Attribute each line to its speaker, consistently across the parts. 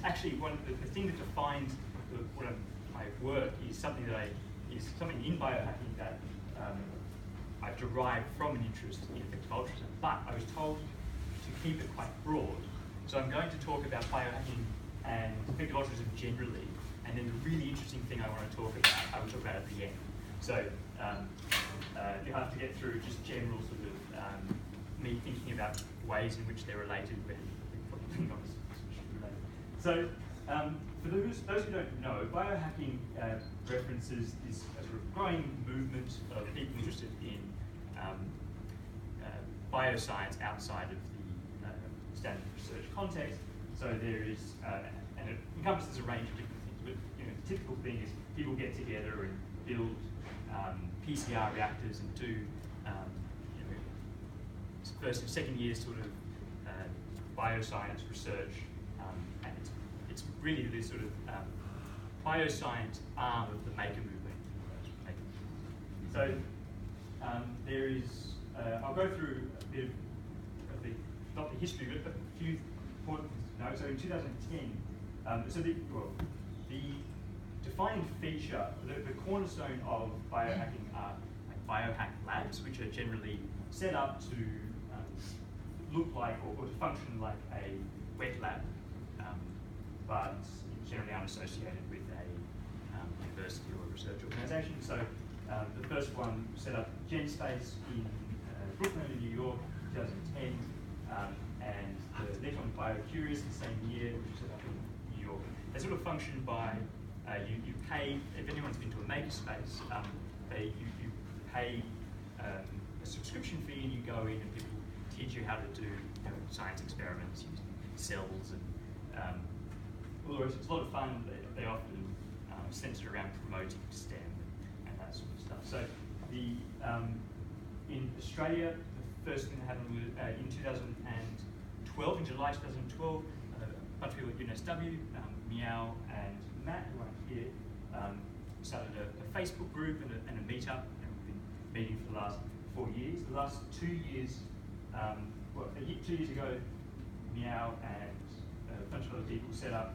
Speaker 1: actually the thing that defines my work is something in biohacking that I've derived from an interest in effective altruism, but I was told to keep it quite broad. So I'm going to talk about biohacking and effective altruism generally, and then the really interesting thing I want to talk about, I will talk about at the end. So you have to get through just general sort of me thinking about ways in which they're related, when probably not related. So for those who don't know, biohacking references this sort of growing movement of people interested in bioscience outside of the standard research context. So there is, and it encompasses a range of different things, but the typical thing is people get together and build PCR reactors and do first and second year sort of bioscience research, and it's really this sort of bioscience arm of the maker movement. So there is, I'll go through a bit of not the history of it, but a few important things to know. So in 2010, the defining feature, the cornerstone of biohacking are biohack labs, which are generally set up to look like or to function like a wet lab, but generally unassociated with a university or a research organisation. So the first one set up GenSpace in Brooklyn in New York, 2010, and the next one, BioCurious, the same year, which was set up in New York. They sort of function by you pay, if anyone's been to a makerspace, you pay a subscription fee and you go in and people teach you how to do science experiments using cells and all the rest. It's a lot of fun. They often centre around promoting STEM and that sort of stuff. So in Australia, the first thing that happened was in 2012, in July 2012, a bunch of people at UNSW, Meow and Matt, who are here, started a Facebook group and a meetup, and we've been meeting for the last 4 years. The last 2 years, 2 years ago, Meow and a bunch of other people set up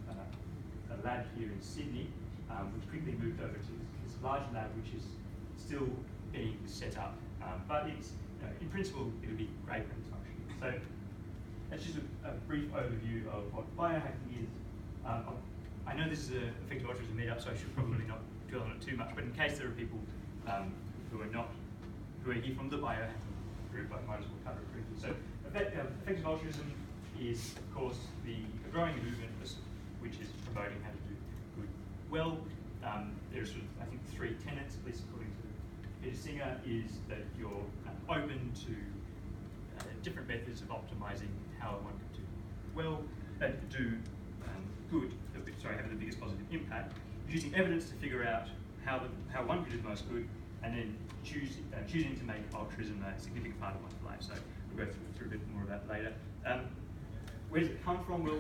Speaker 1: a lab here in Sydney, which quickly moved over to this large lab, which is still being set up. But it's, in principle, it'll be great when it's functioning. So that's just a brief overview of what biohacking is. I know this is an effective altruism meetup, so I should probably not dwell on it too much, but in case there are people who are here from the biohacking group, I might as well cover it briefly. So effective altruism is, of course, the growing movement which is promoting how to do good well. There's sort of, I think, 3 tenets, at least according to Peter Singer, is that you're open to different methods of optimizing how one can do well, do good, have the biggest positive impact, using evidence to figure out how one can do the most good, and then choosing to make altruism a significant part of one's life. So we'll go through a bit more about that later. Where does it come from? Well,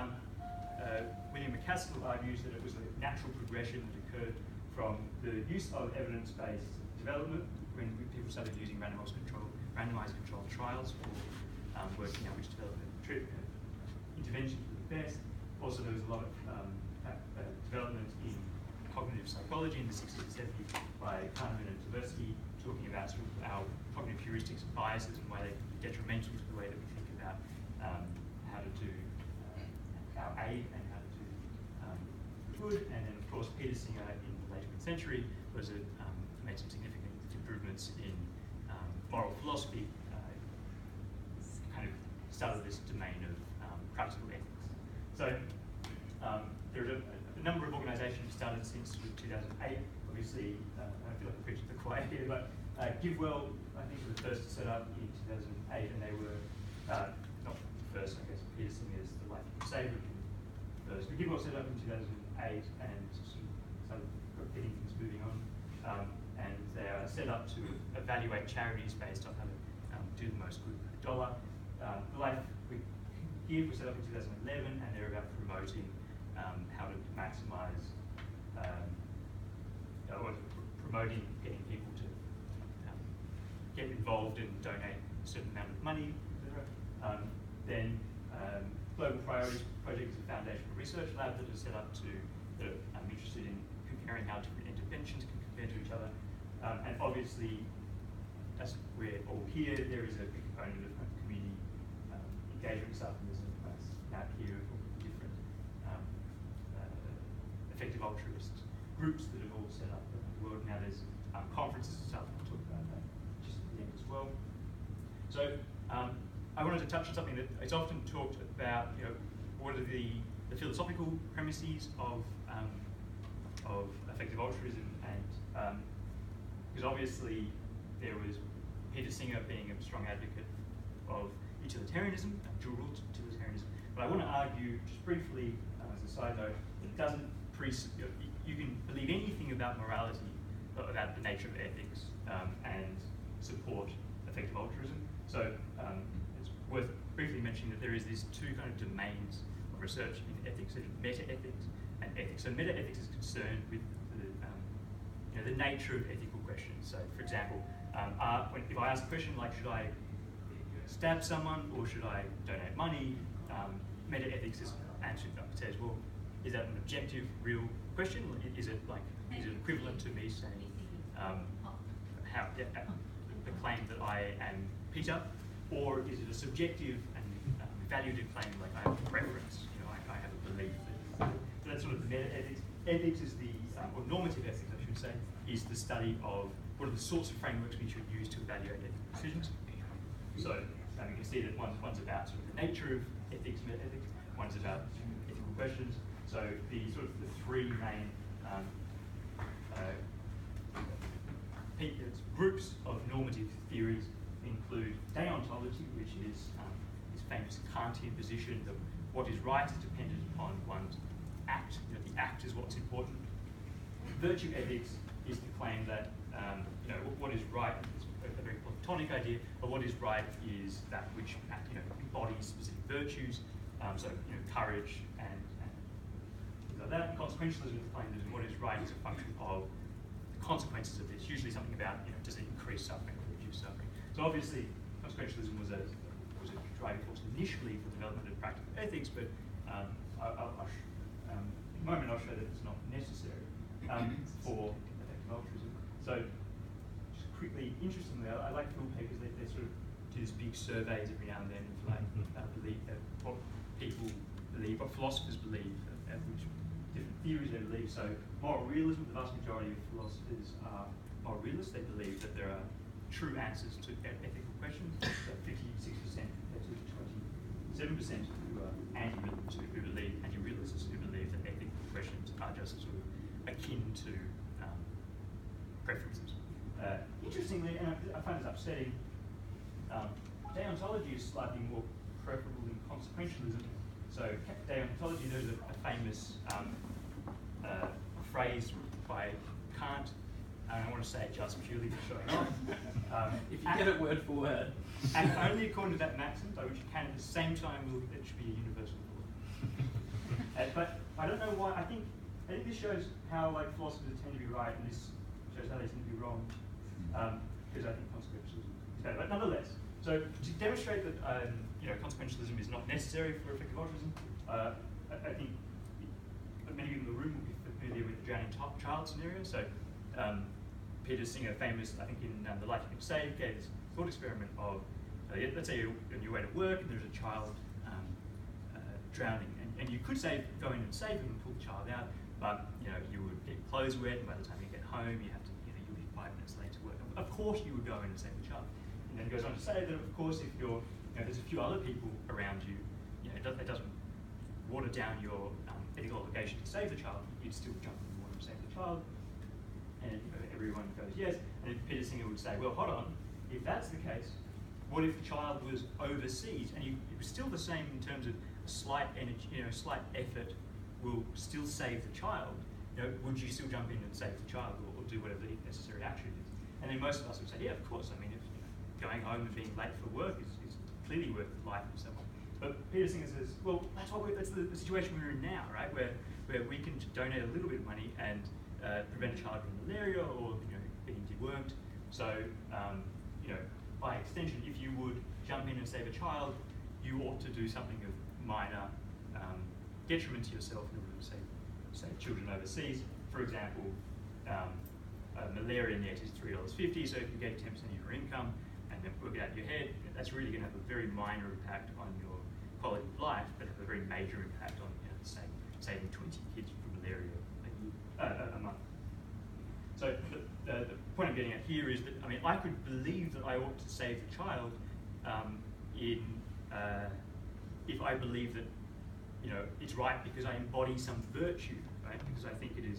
Speaker 1: William MacAskill argues that it was a natural progression that occurred from the use of evidence-based development when people started using randomized controlled trials for working out which interventions were the best. Also, there was a lot of development in cognitive psychology in the 60s and 70s by Kahneman and Tversky, talking about sort of our cognitive heuristics and biases and why they're detrimental to the way that we think about how to do our aid and how to do good. And then, of course, Peter Singer in the late 20th century made some significant improvements in moral philosophy, kind of started this domain of practical ethics. So there are a number of organisations started since 2008. Obviously, I feel like I'm preaching to the choir here, but GiveWell, I think, were the first to set up in 2008, and they were not the first, I guess. Peter Singer is the life saver first, but GiveWell set up in 2008 and started getting things moving on. And they are set up to evaluate charities based on how to do the most good per dollar. The Life We Give was set up in 2011, and they're about promoting how to maximise, promoting getting people to get involved and donate a certain amount of money, etc. Then Global Priorities Project is a foundational research lab that is set up that I'm interested in comparing how different interventions can compare to each other. And obviously, as we're all here, there is a big component of community engagement stuff, and there's a nice map here of all the different effective altruist groups that have all set up around the world. Now there's conferences and stuff, I'll talk about that just at the end as well. So I wanted to touch on something that it's often talked about, what are the philosophical premises of effective altruism, and because obviously there was Peter Singer being a strong advocate of utilitarianism, dual utilitarianism, but I want to argue just briefly as a side note that it doesn't you can believe anything about morality, about the nature of ethics, and support effective altruism. So it's worth briefly mentioning that there is these two kind of domains of research in ethics: meta-ethics and ethics. So meta-ethics is concerned with the nature of ethical questions. So, for example, if I ask a question like, should I stab someone or should I donate money? Meta-ethics is answered. It says, well, is that an objective, real question? Is it equivalent to me saying the claim that I am Peter, or is it a subjective and evaluative claim, like I have a preference? I have a belief. So that's sort of the meta-ethics. Ethics is or normative ethics, I should say, is the study of what are the sorts of frameworks we should use to evaluate ethical decisions. So you can see that one's about sort of the nature of ethics, meta-ethics. One's about ethical questions. So the three main groups of normative theories include deontology, which is this famous Kantian position that what is right is dependent upon one's act. The act is what's important. Virtue ethics is the claim that what is right is a very Platonic idea, but what is right is that which embodies specific virtues. So courage and things like that. And consequentialism is the claim that what is right is a function of the consequences of this. Usually something about does it increase suffering or reduce suffering. So obviously consequentialism was a driving force initially for the development of practical ethics, but in a moment I'll show that it's not necessary for effective altruism. So just quickly, interestingly, I like Phil papers. They sort of do this big surveys every now and then of what people believe, what philosophers believe, and which different theories they believe. So moral realism, the vast majority of philosophers are moral realists. They believe that there are true answers to ethical questions. So 56% compared to 27% who are anti-realists, who believe anti-realists, who believe that ethical questions are just sort of akin to preferences. Interestingly, and I find this upsetting, deontology is slightly more preferable than consequentialism. So deontology, there's a famous phrase by Kant, and I want to say it just purely for showing off.
Speaker 2: If you get it word for word.
Speaker 1: And only according to that maxim, by which you can at the same time it should be a universal law. But I don't know why. I think this shows how philosophers tend to be right, and this shows how they tend to be wrong. Because I think consequentialism is better. But nonetheless, so to demonstrate that consequentialism is not necessary for effective altruism, I think many people in the room will be familiar with the drowning child scenario. So Peter Singer, famous, I think in The Life You Can Save, gave this thought experiment of, let's say you're on your way to work and there's a child drowning, and you could say go in and save him and pull the child out, but you would get clothes wet, and by the time you get home, you have to, you'll be 5 minutes late to work. Of course, you would go in and save the child. And then it goes on to say that, of course, if you're, there's a few other people around you, it doesn't water down your ethical obligation to save the child. You'd still jump in the water and save the child. And everyone goes yes. And then Peter Singer would say, well, hold on. If that's the case, what if the child was overseas and it was still the same in terms of a slight energy, slight effort will still save the child? Would you still jump in and save the child or do whatever the necessary action is? And then most of us would say, yeah, of course. I mean, if going home and being late for work is clearly worth the life of someone. But Peter Singer says, well, that's the situation we're in now, right? Where we can donate a little bit of money and prevent a child from malaria or being dewormed. So by extension, if you would jump in and save a child, you ought to do something of minor detriment to yourself in order to save children overseas. For example, malaria net is $3.50, so if you get 10% of your income and then work it out in your head, that's really going to have a very minor impact on your quality of life, but have a very major impact on, saving 20 kids from malaria a month. So the point I'm getting at here is that, I could believe that I ought to save the child if I believe that, it's right because I embody some virtue, right? Because I think it is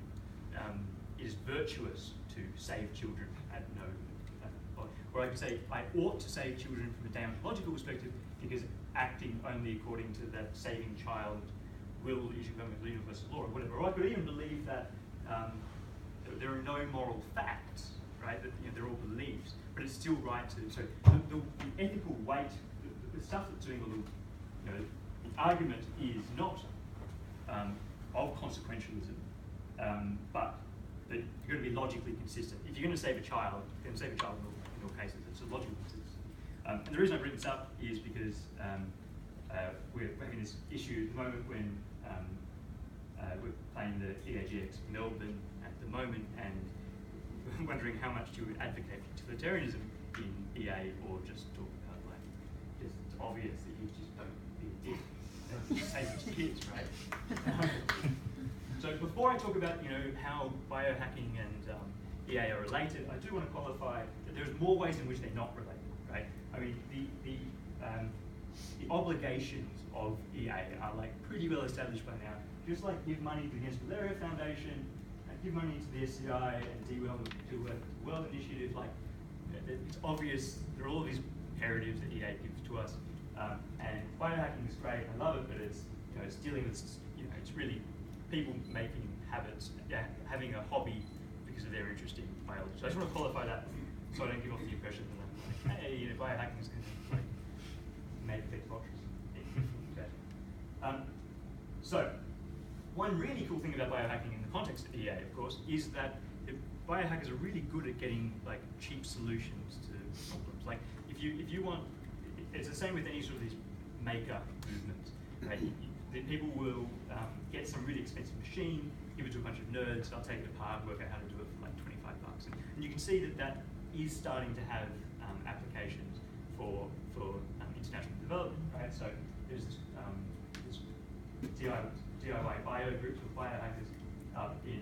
Speaker 1: virtuous to save children at no cost. Or I could say I ought to save children from a deontological perspective because acting only according to that saving child will issue with universal law or whatever. Or I could even believe that there are no moral facts, right? That they're all beliefs, but it's still right to. So the ethical weight, the stuff that's doing all the argument is not of consequentialism, but that you're going to be logically consistent. If you're going to save a child, you're going to save a child in all cases. It's a logical consistency. And the reason I've written this up is because we're having this issue at the moment when we're playing the EAGX Melbourne at the moment, and we're wondering how much you would advocate for utilitarianism in EA or just talk about it's obvious that you just don't be a dick. Save your kids, right? So before I talk about how biohacking and EA are related, I do want to qualify that there's more ways in which they're not related, right? The obligations of EA are pretty well established by now. Just like give money to the Against Malaria Foundation, give money to the SCI and to the World Initiative, it's obvious there are all these imperatives that EA gives to us. And biohacking is great, I love it, but it's dealing with it's really people making habits, having a hobby because of their interest in biology. So I just want to qualify that so I don't give off the impression that hey, biohacking is going to make fake boxes. So one really cool thing about biohacking in the context of EA, of course, is that biohackers are really good at getting cheap solutions to problems. If you want, it's the same with any sort of these maker movements. Right? The people will get some really expensive machine, give it to a bunch of nerds, they'll take it apart, work out how to do it for $25. And you can see that is starting to have applications for international development. Right? So there's this DIY bio groups or biohackers up in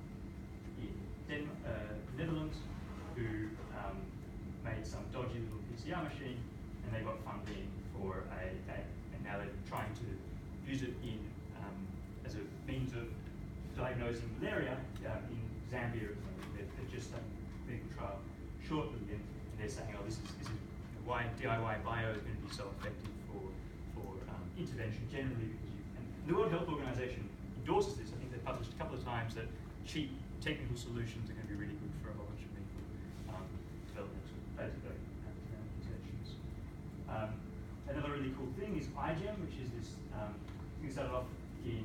Speaker 1: Netherlands who made some dodgy little PCR machine, and they got funding for and now they're trying to use it as a means of diagnosing malaria in Zambia. They're just starting a clinical trial shortly, and they're saying, this is why DIY bio is going to be so effective for intervention generally, because and the World Health Organization endorses this. I think they've published a couple of times that cheap technical solutions are going to be really good for a whole bunch of people development interventions. Another really cool thing is iGEM, which is this thing started off in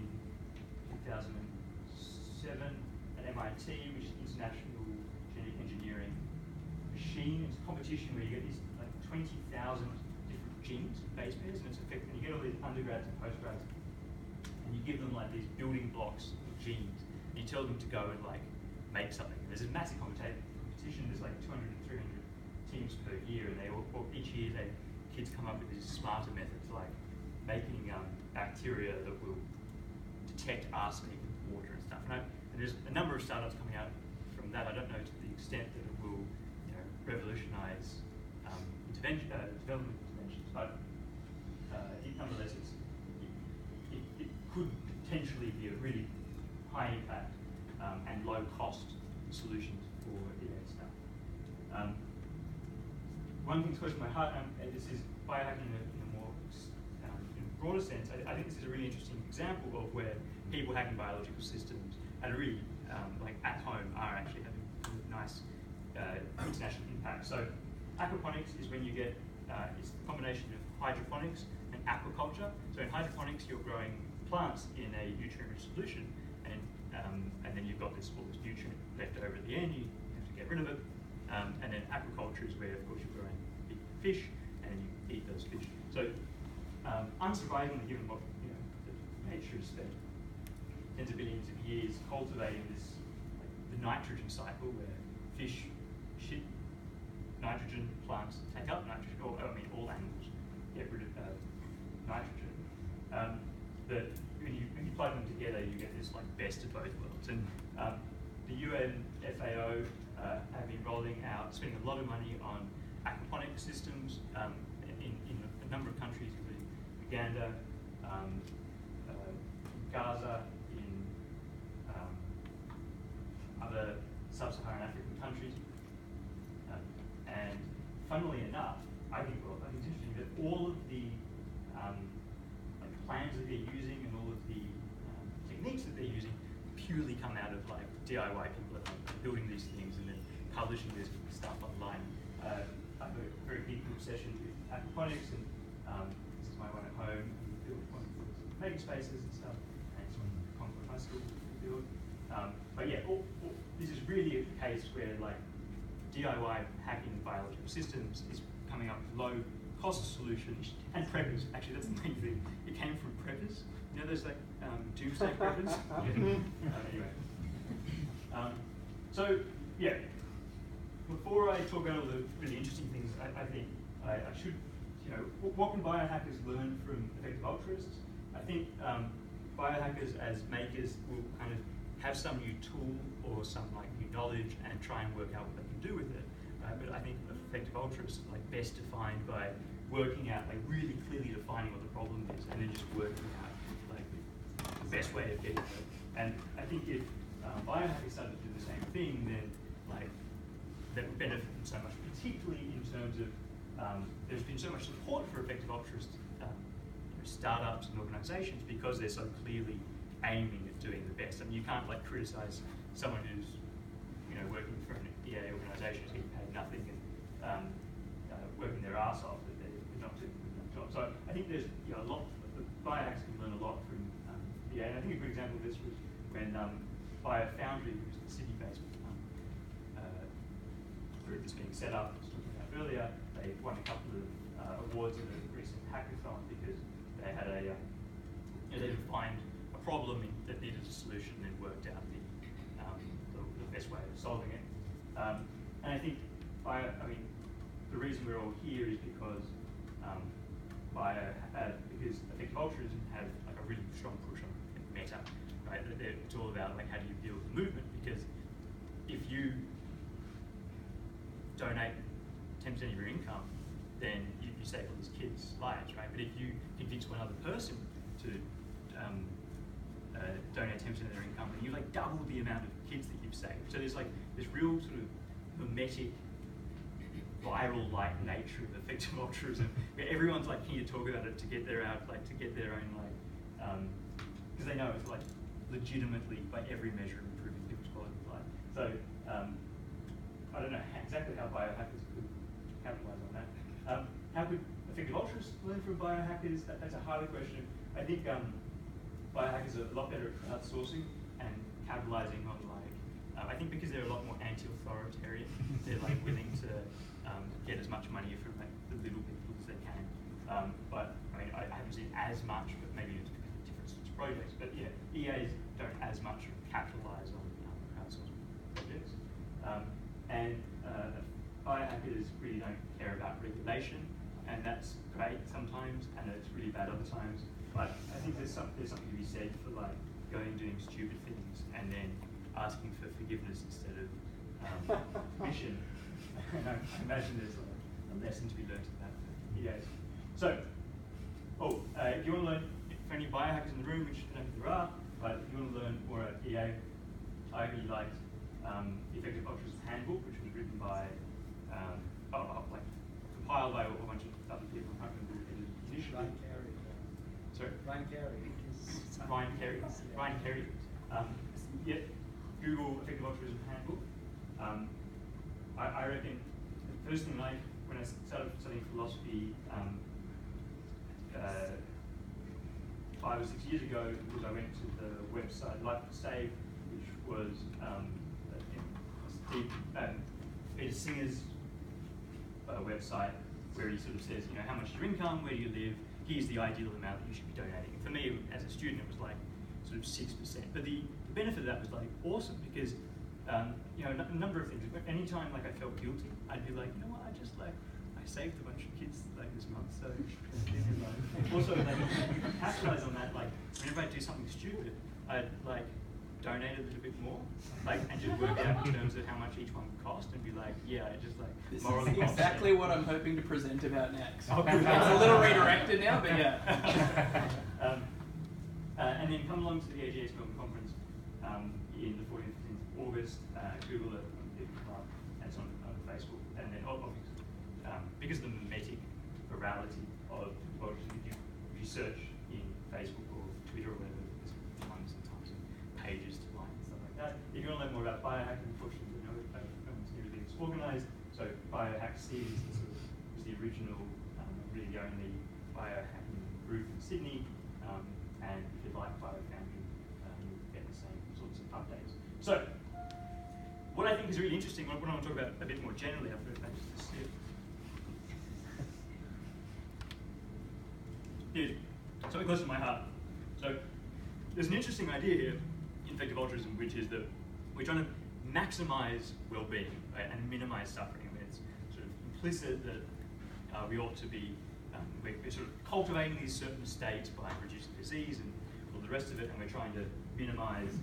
Speaker 1: 2007 at MIT, which is International Genetic Engineering Machine. It's a competition where you get these 20,000 different genes, base pairs, and it's effective. And you get all these undergrads and postgrads, and you give them these building blocks of genes, and you tell them to go and make something. There's a massive competition. There's 200 to 300 teams per year, and each year kids come up with these smarter methods, like making bacteria that will detect arsenic in water and stuff. And there's a number of startups coming out from that. I don't know to the extent that it will revolutionize development interventions, but nonetheless, it could potentially be a really high impact and low cost solutions for EA stuff. One thing that's close to my heart, this is biohacking in a more in a broader sense. I think this is a really interesting example of where people hacking biological systems at a really at home are actually having a nice international impact. So aquaponics is when you get it's the combination of hydroponics and aquaculture. So in hydroponics, you're growing plants in a nutrient-rich solution, and then you've got all this nutrient left over at the end. You have to get rid of it. And then aquaculture is where, of course, you're growing big fish and you eat those fish. So, unsurprisingly, given what nature has spent tens of billions of years cultivating this, like, the nitrogen cycle where fish shit nitrogen, plants take up nitrogen, or I mean all animals get rid of nitrogen. That when you plug them together, you get this like best of both worlds. And the UN FAO have been rolling out, spending a lot of money on aquaponic systems in a number of countries, including Uganda, Gaza, in other sub-Saharan African countries. And funnily enough, I think it's interesting that all of the like plans that they're using and all of the techniques that they're using purely come out of like DIY people at home building these things and then publishing this stuff online. I have a very big obsession with aquaponics, and this is my one at home. We built one of those maker spaces and stuff, and it's one Concord High School build. But yeah, this is really a case where like DIY hacking biological systems is coming up with low cost solutions, and preppers. Actually, that's the main thing. It came from preppers. You know those like doomsday preppers? Anyway. So yeah, before I talk about all the really interesting things, I think I should, you know, what can biohackers learn from effective altruists? I think biohackers as makers will kind of have some new tool or some like new knowledge and try and work out what they can do with it. But I think effective altruists are like best defined by working out, like really clearly defining what the problem is, and then just working out like the best way of getting it. And I think if biohackers started to do the same thing, then like that would benefit them so much, particularly in terms of there's been so much support for effective altruist startups and organizations because they're so clearly aiming at doing the best. I mean, you can't like criticize someone who's, you know, working for an EA organization who's getting paid nothing and working their ass off, that they're not doing a good job. So I think there's, you know, a lot, the biohacks can learn a lot from EA, and I think a good example of this was when BioFoundry, which is the Sydney-based group that's being set up, I was talking about earlier, they won a couple of awards at a recent hackathon because they had a, they defined a problem that needed a solution and then worked out the best way of solving it. And I think, the reason we're all here is because because effective altruism have like a really strong push on meta, right? It's all about like how do you build the movement, because if you donate 10% of your income, then you save all these kids' lives, right? But if you convince one other person to donate 10% of their income, then you like double the amount of kids that you've saved. So there's like this real sort of mimetic, viral-like nature of effective altruism, where everyone's like keen to talk about it to get their own like, because they know it's like legitimately by every measure improving people's quality of life. So I don't know exactly how biohackers could capitalize on that. How could effective altruists learn from biohackers? That's a harder question. I think biohackers are a lot better at outsourcing and capitalizing on like, I think because they're a lot more anti-authoritarian, they're like willing to get as much money from like the little people as they can. But I mean, I haven't seen as much, but maybe it's because of different sorts of projects. But yeah, EAs don't as much capitalize on outsourced projects. And biohackers really don't care about regulation, and that's great sometimes, and it's really bad other times. But I think there's something to be said for like going and doing stupid things and then asking for forgiveness instead of permission. And I imagine there's a lesson to be learned in that for EAs. So, if you want to learn, for any biohackers in the room, which I don't think there are, but if you want to learn more about EA, I really liked the Effective Altruism Handbook, which was written by, compiled by a whole bunch of other people. I can't remember who did it initially.
Speaker 2: Ryan Carey.
Speaker 1: Sorry?
Speaker 2: Ryan Carey.
Speaker 1: Ryan Carey. Ryan Carey. Yeah, Google Effective Altruism Handbook. I reckon the first thing when I started studying philosophy 5 or 6 years ago, was I went to the website Life to Save, which was Peter Singer's website, where he sort of says, you know, how much is your income, where do you live, here's the ideal amount that you should be donating. And for me, as a student, it was like sort of 6%. But the benefit of that was like awesome because you know, a number of things. Anytime like I felt guilty, I'd be like, you know what, I saved a bunch of kids like this month, so also like capitalize on that. Like whenever I do something stupid, I'd like donate a little bit more, like, and just work out in terms of how much each one would cost, and be like, yeah, I just like
Speaker 2: this
Speaker 1: morally
Speaker 2: is exactly what I'm hoping to present about next.
Speaker 1: Okay.
Speaker 2: It's a little redirected now, but yeah.
Speaker 1: And then come along to the AGS Melbourne Conference in the 14th and 15th of August. Google it on the club, and it's on Facebook, and then obviously because of the mimetic virality of well, if you search in Facebook or Twitter or whatever, there's tons and tons of pages to like and stuff like that. If you want to learn more about biohacking, unfortunately, you know, everything's organized. So Biohack C was the original, really the only biohacking group in Sydney. And if you like biohacking, you'll get the same sorts of updates. So, what I think is really interesting, what I want to talk about a bit more generally, I've got to see it. Is something close to my heart. So there's an interesting idea here in effective altruism, which is that we're trying to maximize well-being, right, and minimize suffering. I mean, it's sort of implicit that we ought to be, we're sort of cultivating these certain states by reducing disease and all the rest of it, and we're trying to minimize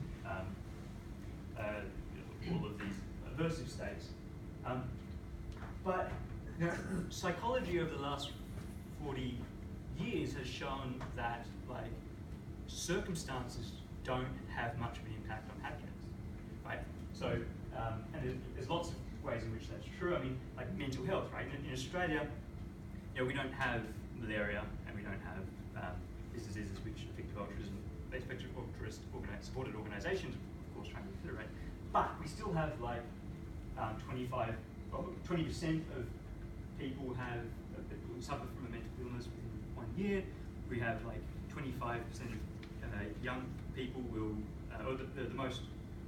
Speaker 1: all of these aversive states. But you know, psychology over the last 40 years has shown that like circumstances don't have much of an impact on happiness, right? So, and there's lots of ways in which that's true. I mean, like mental health, right? In Australia, you know, we don't have malaria and we don't have these diseases which effective altruism, effective altruist supported organisations, of course, trying to consider, but we still have like 20% of people have suffer from a mental illness within 1 year. We have like 25% of young people will, or the most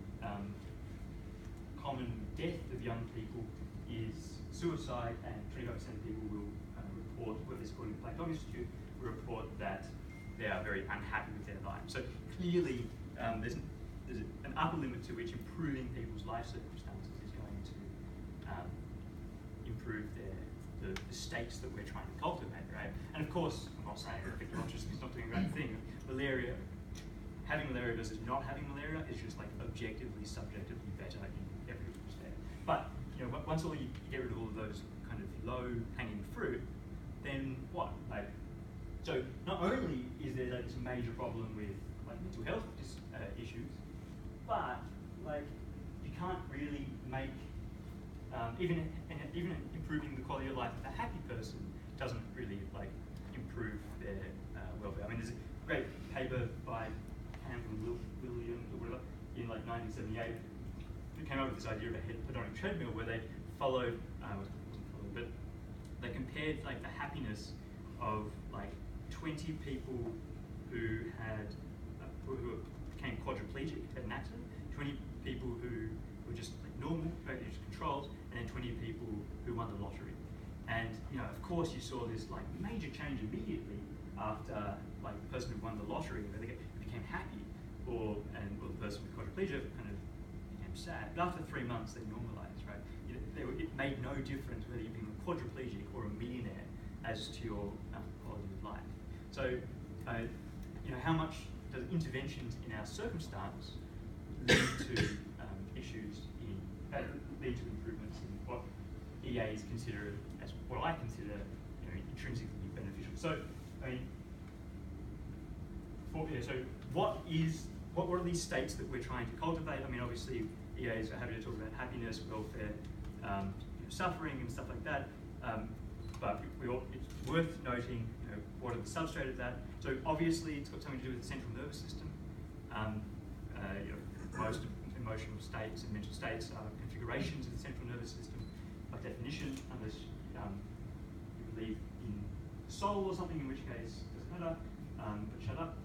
Speaker 1: common death of young people is suicide, and 25% of people will report, what is called in the Black Dog Institute, will report that they are very unhappy with their lives. So clearly, there's an upper limit to which improving people's life circumstances is going to improve the states that we're trying to cultivate, right? And of course, I'm not saying that effective altruism is not doing a great thing. Malaria, having malaria versus not having malaria is just like objectively, subjectively better in every respect. But you know, once you get rid of all of those kind of low-hanging fruit, then what? Like, so not only is there like this major problem with like mental health issues, but like you can't really make even improving the quality of life of a happy person doesn't really like improve their welfare. I mean, there's a great paper by Campbell and William or whatever in like 1978 who came up with this idea of a hedonic treadmill where they followed, but they compared like the happiness of like 20 people who had who became quadriplegic, had an accident, 20 people who were just like normal, just controlled, and then 20 people who won the lottery. And you know, of course, you saw this like major change immediately after like the person who won the lottery, where they became happy, or the person with quadriplegia kind of became sad. But after 3 months, they normalized, right? It made no difference whether you're being a quadriplegic or a millionaire as to your quality of life. So, you know, how much does interventions in our circumstance lead to issues lead to improvements in what EAs consider as what I consider, you know, intrinsically beneficial. So, I mean, so what are these states that we're trying to cultivate? I mean, obviously, EAs are happy to talk about happiness, welfare, suffering, and stuff like that. But it's worth noting, you know, what are the substrate of that? So obviously, it's got something to do with the central nervous system. You know, most emotional states and mental states are configurations of the central nervous system by definition, unless you believe in the soul or something, in which case it doesn't matter. But shut up.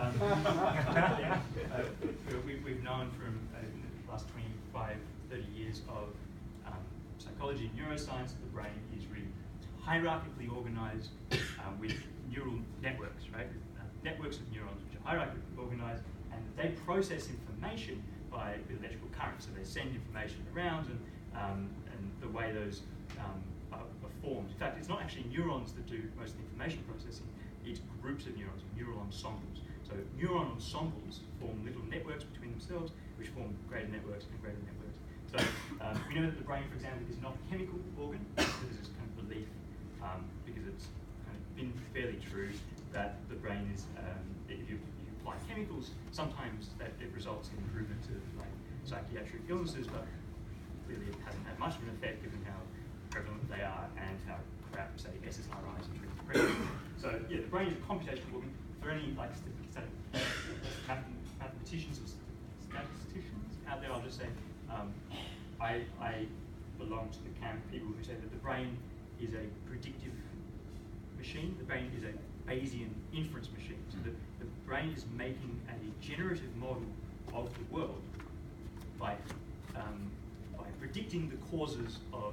Speaker 1: We've known from the last 25, 30 years of psychology and neuroscience that the brain is really hierarchically organized with neural networks, right? networks of neurons which are hierarchically organized, and they process information by electrical current. So they send information around, and the way those are formed. In fact, it's not actually neurons that do most of the information processing, it's groups of neurons, neural ensembles. So neuron ensembles form little networks between themselves, which form greater networks and greater networks. So we know that the brain, for example, is not a chemical organ. This is kind of belief, because it's kind of been fairly true that the brain is, if you apply chemicals, sometimes that it results in improvement to like psychiatric illnesses, but really it hasn't had much of an effect given how prevalent they are and how crap, say, SSRIs and treatment depression. So yeah, the brain is a computational organ. For any like mathematicians or statisticians out there, I'll just say I belong to the camp of people who say that the brain is a predictive machine. The brain is a Bayesian inference machine. So the brain is making a generative model of the world by predicting the causes of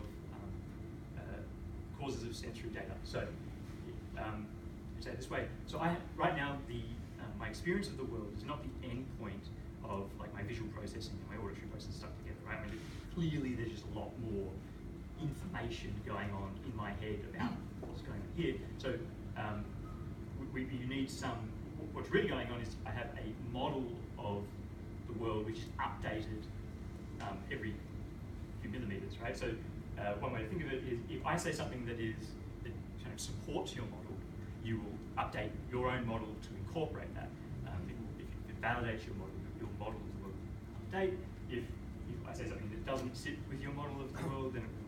Speaker 1: sensory data. So say it this way. So right now my experience of the world is not the end point of like my visual processing and my auditory processing stuck together, right? I mean, clearly there's just a lot more information going on in my head about what's going on here. So you need what's really going on is I have a model of the world which is updated every few millimeters, right? So one way to think of it is if I say something that kind of supports your model, you will update your own model to incorporate that. If it validates your model of the world will update. If I say something that doesn't sit with your model of the world, then it will